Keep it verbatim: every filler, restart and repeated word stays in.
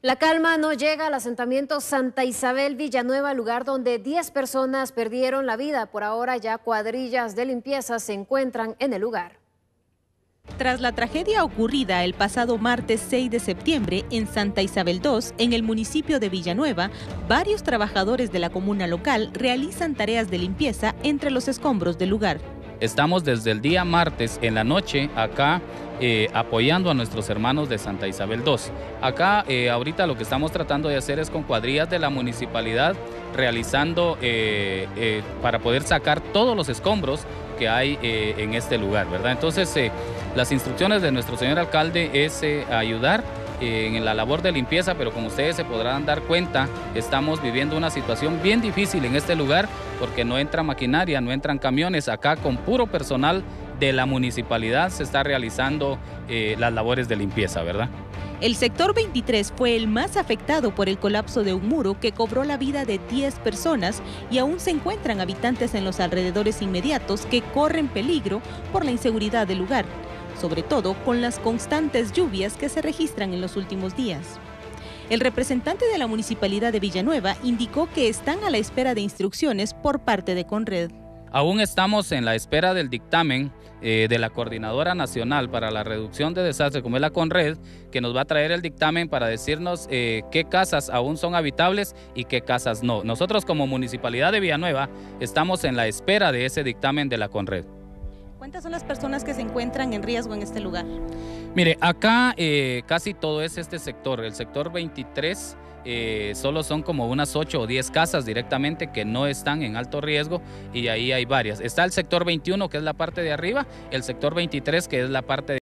La calma no llega al asentamiento Santa Isabel Villanueva, lugar donde diez personas perdieron la vida. Por ahora ya cuadrillas de limpieza se encuentran en el lugar. Tras la tragedia ocurrida el pasado martes seis de septiembre en Santa Isabel dos, en el municipio de Villanueva, varios trabajadores de la comuna local realizan tareas de limpieza entre los escombros del lugar. Estamos desde el día martes en la noche acá eh, apoyando a nuestros hermanos de Santa Isabel dos. Acá eh, ahorita lo que estamos tratando de hacer es con cuadrillas de la municipalidad realizando eh, eh, para poder sacar todos los escombros que hay eh, en este lugar, ¿verdad? Entonces eh, las instrucciones de nuestro señor alcalde es eh, ayudar en la labor de limpieza, pero como ustedes se podrán dar cuenta, estamos viviendo una situación bien difícil en este lugar porque no entra maquinaria, no entran camiones. Acá con puro personal de la municipalidad se está realizando eh, las labores de limpieza, ¿verdad? El sector veintitrés fue el más afectado por el colapso de un muro que cobró la vida de diez personas y aún se encuentran habitantes en los alrededores inmediatos que corren peligro por la inseguridad del lugar, sobre todo con las constantes lluvias que se registran en los últimos días. El representante de la Municipalidad de Villanueva indicó que están a la espera de instrucciones por parte de Conred. Aún estamos en la espera del dictamen eh, de la Coordinadora Nacional para la Reducción de Desastres, como es la Conred, que nos va a traer el dictamen para decirnos eh, qué casas aún son habitables y qué casas no. Nosotros como Municipalidad de Villanueva estamos en la espera de ese dictamen de la Conred. ¿Cuántas son las personas que se encuentran en riesgo en este lugar? Mire, acá eh, casi todo es este sector. El sector veintitrés eh, solo son como unas ocho o diez casas directamente que no están en alto riesgo y ahí hay varias. Está el sector veintiuno, que es la parte de arriba, el sector veintitrés, que es la parte de